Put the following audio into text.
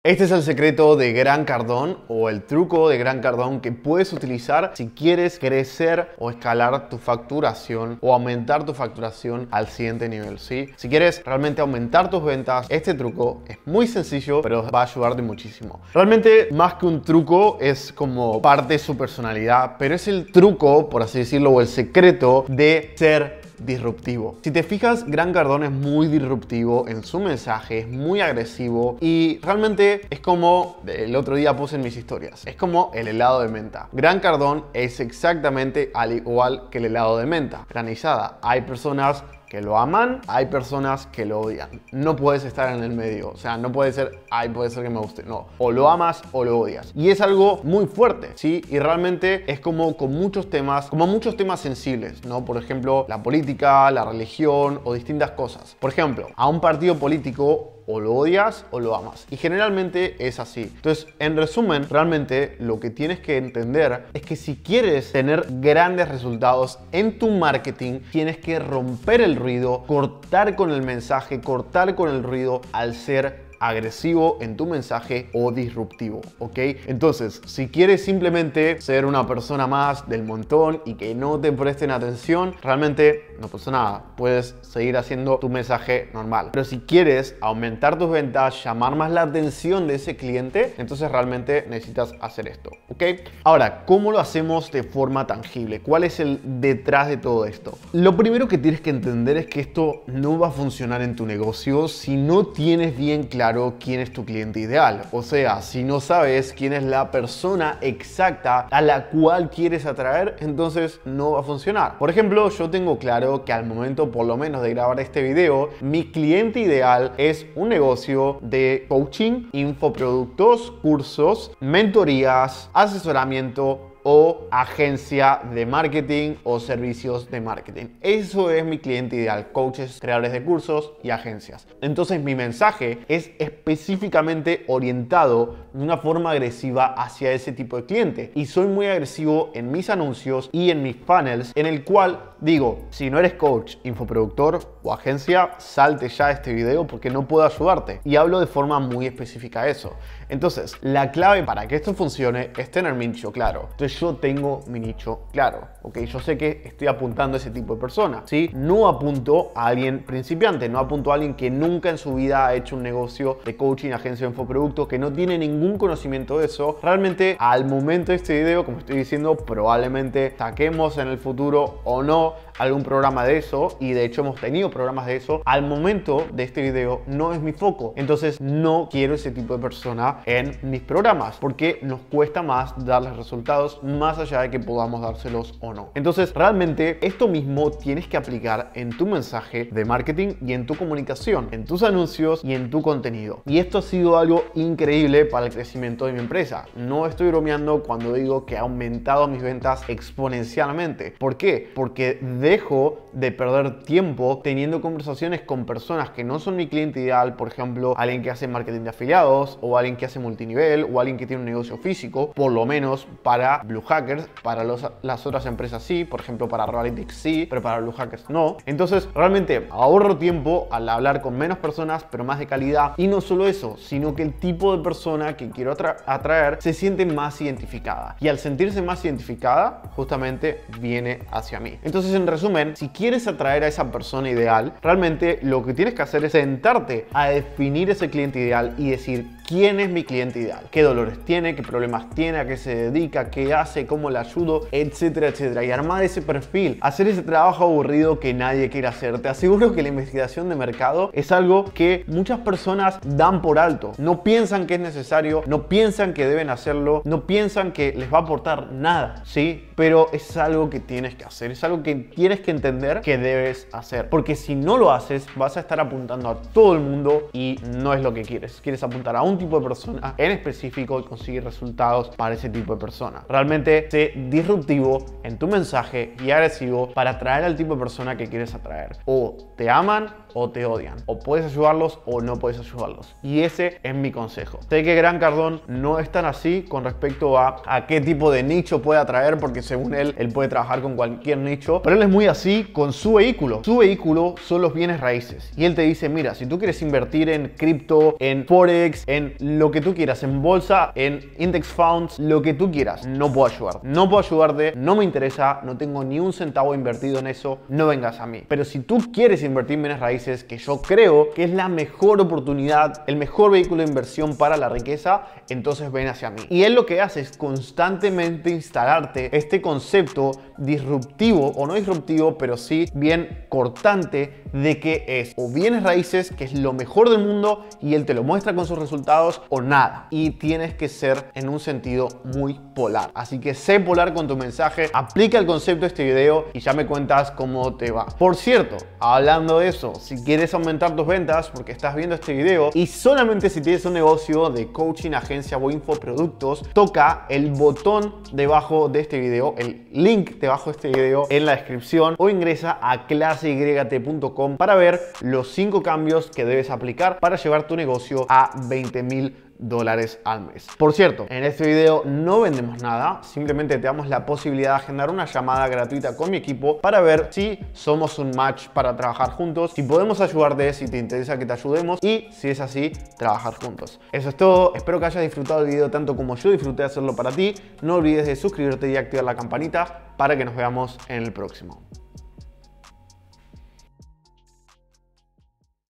Este es el secreto de Grant Cardone o el truco de Grant Cardone que puedes utilizar si quieres crecer o escalar tu facturación o aumentar tu facturación al siguiente nivel, ¿sí? Si quieres realmente aumentar tus ventas, este truco es muy sencillo, pero va a ayudarte muchísimo. Realmente, más que un truco, es como parte de su personalidad, pero es el truco, por así decirlo, o el secreto de ser disruptivo. Si te fijas, Grant Cardone es muy disruptivo en su mensaje, es muy agresivo y realmente es como, el otro día puse en mis historias, es como el helado de menta. Grant Cardone es exactamente al igual que el helado de menta granizada. Hay personas que lo aman, hay personas que lo odian. No puedes estar en el medio. O sea, no puede ser, ay, puede ser que me guste. No, o lo amas o lo odias. Y es algo muy fuerte, ¿sí? Y realmente es como con muchos temas, como muchos temas sensibles, ¿no? Por ejemplo, la política, la religión o distintas cosas. Por ejemplo, a un partido político o lo odias o lo amas. Y generalmente es así. Entonces, en resumen, realmente lo que tienes que entender es que si quieres tener grandes resultados en tu marketing, tienes que romper el ruido, cortar con el mensaje, cortar con el ruido al ser agresivo en tu mensaje o disruptivo, ¿ok? Entonces, si quieres simplemente ser una persona más del montón y que no te presten atención, realmente no pasa nada, puedes seguir haciendo tu mensaje normal. Pero si quieres aumentar tus ventas, llamar más la atención de ese cliente, entonces realmente necesitas hacer esto, ¿ok? Ahora, ¿cómo lo hacemos de forma tangible? ¿Cuál es el detrás de todo esto? Lo primero que tienes que entender es que esto no va a funcionar en tu negocio si no tienes bien claro quién es tu cliente ideal. O sea, si no sabes quién es la persona exacta a la cual quieres atraer, entonces no va a funcionar. Por ejemplo, yo tengo claro que al momento por lo menos de grabar este video, mi cliente ideal es un negocio de coaching, infoproductos, cursos, mentorías, asesoramiento o agencia de marketing o servicios de marketing. Eso es mi cliente ideal, coaches, creadores de cursos y agencias. Entonces mi mensaje es específicamente orientado de una forma agresiva hacia ese tipo de cliente. Y soy muy agresivo en mis anuncios y en mis funnels, en el cual digo, si no eres coach, infoproductor o agencia, salte ya este video porque no puedo ayudarte. Y hablo de forma muy específica a eso. Entonces, la clave para que esto funcione es tener mi nicho claro. Entonces, yo tengo mi nicho claro, ¿ok? Yo sé que estoy apuntando a ese tipo de persona, ¿sí? No apunto a alguien principiante, no apunto a alguien que nunca en su vida ha hecho un negocio de coaching, agencia de infoproductos, que no tiene ningún conocimiento de eso. Realmente, al momento de este video, como estoy diciendo, probablemente saquemos en el futuro o no algún programa de eso, y de hecho hemos tenido programas de eso. Al momento de este video no es mi foco, entonces no quiero ese tipo de persona en mis programas porque nos cuesta más darles resultados más allá de que podamos dárselos o no. Entonces realmente esto mismo tienes que aplicar en tu mensaje de marketing y en tu comunicación, en tus anuncios y en tu contenido. Y esto ha sido algo increíble para el crecimiento de mi empresa. No estoy bromeando cuando digo que ha aumentado mis ventas exponencialmente. ¿Por qué? Porque dejo de perder tiempo teniendo conversaciones con personas que no son mi cliente ideal, por ejemplo, alguien que hace marketing de afiliados o alguien que hace multinivel o alguien que tiene un negocio físico, por lo menos para Blue Hackers. Para las otras empresas sí, por ejemplo para Realytics sí, pero para Blue Hackers no. Entonces realmente ahorro tiempo al hablar con menos personas, pero más de calidad. Y no solo eso, sino que el tipo de persona que quiero atraer se siente más identificada. Y al sentirse más identificada, justamente viene hacia mí. Entonces, en resumen, si quieres atraer a esa persona ideal, realmente lo que tienes que hacer es sentarte a definir ese cliente ideal y decir quién es mi cliente ideal, qué dolores tiene, qué problemas tiene, a qué se dedica, qué hace, cómo le ayudo, etcétera, etcétera. Y armar ese perfil, hacer ese trabajo aburrido que nadie quiere hacer. Te aseguro que la investigación de mercado es algo que muchas personas dan por alto. No piensan que es necesario, no piensan que deben hacerlo, no piensan que les va a aportar nada, ¿sí? Pero es algo que tienes que hacer, es algo que tienes que entender que debes hacer. Porque si no lo haces, vas a estar apuntando a todo el mundo y no es lo que quieres. Quieres apuntar a un tipo de persona en específico y conseguir resultados para ese tipo de persona. Realmente sé disruptivo en tu mensaje y agresivo para atraer al tipo de persona que quieres atraer. O te aman o te odian. O puedes ayudarlos o no puedes ayudarlos. Y ese es mi consejo. Sé que Grant Cardone no es tan así con respecto a qué tipo de nicho puede atraer, porque según él puede trabajar con cualquier nicho, pero él es muy así con su vehículo. Su vehículo son los bienes raíces. Y él te dice, mira, si tú quieres invertir en cripto, en forex, en lo que tú quieras, en bolsa, en index funds, lo que tú quieras, no puedo ayudar. No puedo ayudarte, no me interesa, no tengo ni un centavo invertido en eso, no vengas a mí. Pero si tú quieres invertir en bienes raíces, que yo creo que es la mejor oportunidad, el mejor vehículo de inversión para la riqueza, entonces ven hacia mí. Y él lo que hace es constantemente instalarte este concepto disruptivo, o no disruptivo, pero sí bien cortante, de que es o bienes raíces, que es lo mejor del mundo, y él te lo muestra con sus resultados, o nada. Y tienes que ser en un sentido muy polar. Así que sé polar con tu mensaje, aplica el concepto de este video y ya me cuentas cómo te va. Por cierto, hablando de eso, si quieres aumentar tus ventas porque estás viendo este video, y solamente si tienes un negocio de coaching, agencia o infoproductos, toca el botón debajo de este video, el link debajo de este video en la descripción, o ingresa a claseyt.com para ver los 5 cambios que debes aplicar para llevar tu negocio a $20,000 al mes. Por cierto, en este video no vendemos nada, simplemente te damos la posibilidad de agendar una llamada gratuita con mi equipo para ver si somos un match para trabajar juntos, si podemos ayudarte, si te interesa que te ayudemos, y si es así, trabajar juntos. Eso es todo, espero que hayas disfrutado el video tanto como yo disfruté de hacerlo para ti. No olvides de suscribirte y activar la campanita para que nos veamos en el próximo.